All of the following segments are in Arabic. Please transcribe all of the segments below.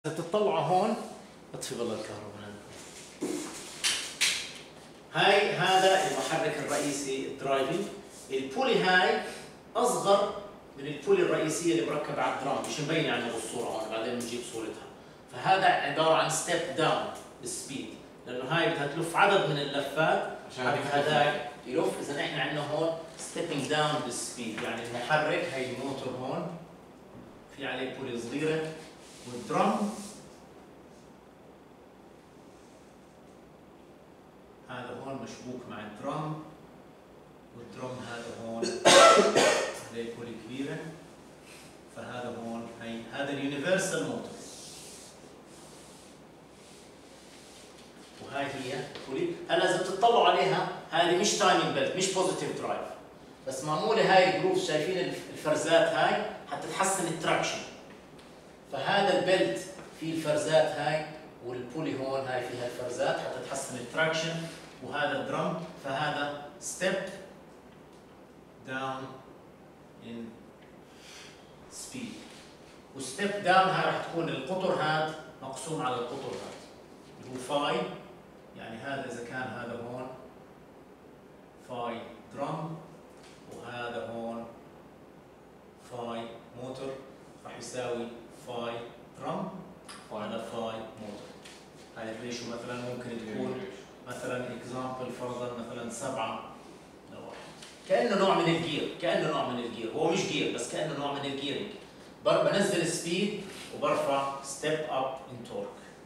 إذا تطلعوا هون اطفي بالله الكهرباء. هذا المحرك الرئيسي الدرايفنج. البولي هاي اصغر من البولي الرئيسيه اللي مركبه على الدرام، مش مبينه عندنا بالصوره هون، بعدين بنجيب صورتها. فهذا عباره عن ستيب داون بالسبيد، لانه هاي بدها تلف عدد من اللفات عشان هذاك يلف. اذا احنا عندنا هون ستيبنج داون بالسبيد، يعني المحرك هي الموتور هون في عليه بولي صغيره، والدرام هذا هون مشبوك مع الدرام، والدرام هذا هون عليه بولي كبيره. فهذا هون هذا اليونيفرسال موتور، وهاي هي بولي. هلا اذا بتطلعوا عليها هذه مش تايمينج بيلت، مش بوزيتيف درايف، بس معموله هاي الجروف. شايفين الفرزات هاي حتى تحسن التراكشن. فهذا البيلت فيه الفرزات هاي، والبولي هون هاي فيها الفرزات حتى تحسن التراكشن. وهذا الدرم، فهذا ستيب داون ان سبيد. وستيب داون هاي راح تكون القطر هذا مقسوم على القطر هذا اللي هو فاي. يعني هذا اذا كان هذا هون فاي درم، وهذا هون فاي موتور، راح يساوي فاي درم وهذا فاي موتور. هاي الريشو مثلا ممكن تكون مثلا اكزامبل فرضا مثلا 7 ل1. كانه نوع من الجير، هو مش جير بس كانه نوع من الجيرنج. بنزل سبيد وبرفع ستيب اب ان تورك،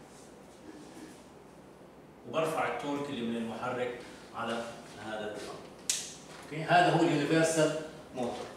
وبرفع التورك اللي من المحرك على هذا الدرام. اوكي، هذا هو اليونيفرسال موتور.